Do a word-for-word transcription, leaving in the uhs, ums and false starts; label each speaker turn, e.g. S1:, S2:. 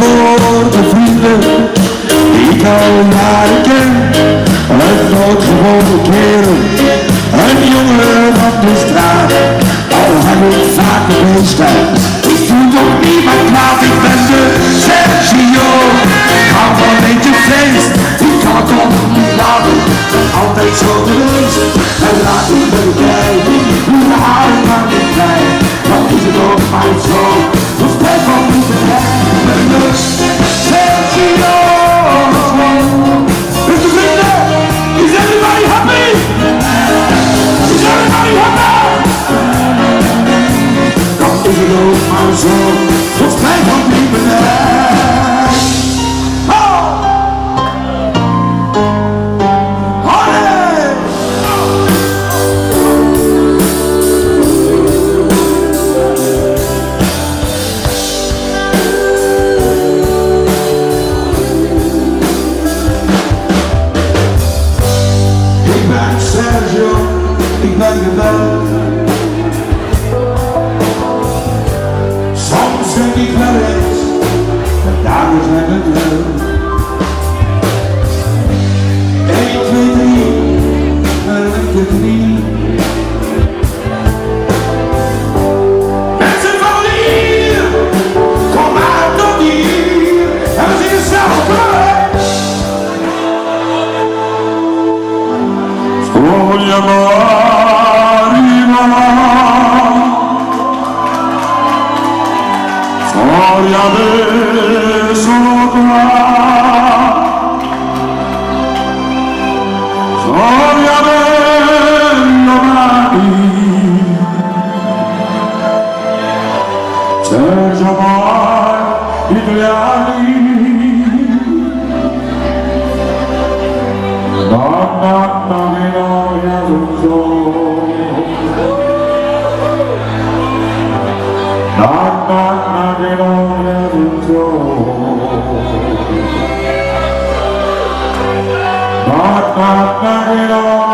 S1: voor de vrienden die ik al jaren ken. Een noodgewone kerel, een jongen van de straat. Al heb ik vaak de meestal, ik voel nog niemand kwaad. Ik ben de Sergio, ik hou van een beetje feest. Ik kan het toch niet laten, altijd zo geweest. En laat ik me bij, hoe hou ik aan dit tijd? Dan is het ook mijn zo, dus blijf van niet te blij. Ik ben de Sergio. Mister Victor, is everybody happy? Is everybody happy? Dan is het ook mijn zo, dus blijf van niet te blij. Ik ben geweld. Soms denk ik wel eens, de dagen zijn het wel. één, twee, drie, maar ik het niet. Mensen van hier, kom maar tot hier. En we zingen zelf kwijt. Storia Marina, storia de sopra, storia della mani, Sergio Mai italiani. Donna che noia d'uso, donna che noia d'uso, donna che noia